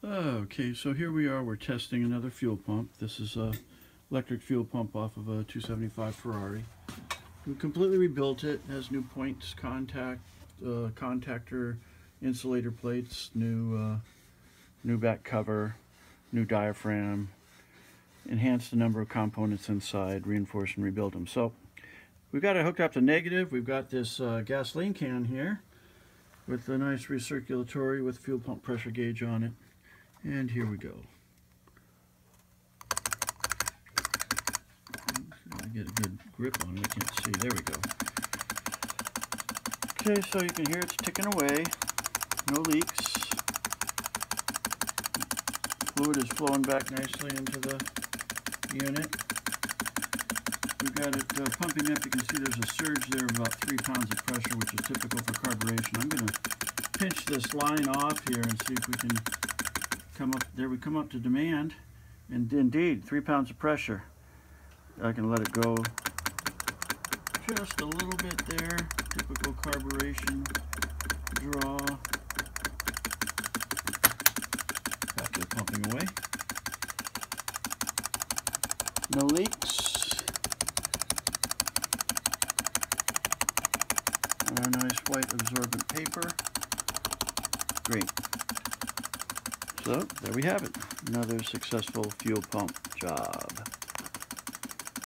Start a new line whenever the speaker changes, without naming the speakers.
Okay, so here we are, we're testing another fuel pump. This is a electric fuel pump off of a 275 Ferrari. We completely rebuilt it. It has new points, contactor, insulator plates, new back cover, new diaphragm, enhanced the number of components inside, reinforced and rebuilt them. So we've got it hooked up to negative. We've got this gasoline can here with a nice recirculatory with fuel pump pressure gauge on it. And here we go. I get a good grip on it. I can't see. There we go. Okay, so you can hear it's ticking away. No leaks. Fluid is flowing back nicely into the unit. We've got it pumping up. You can see there's a surge there of about 3 pounds of pressure, which is typical for carburation. I'm going to pinch this line off here and see if we can come up. There we come up to demand, and indeed 3 pounds of pressure. I can let it go just a little bit there. Typical carburation draw. After pumping away. No leaks. Our nice white absorbent paper. Great. So there we have it. Another successful fuel pump job.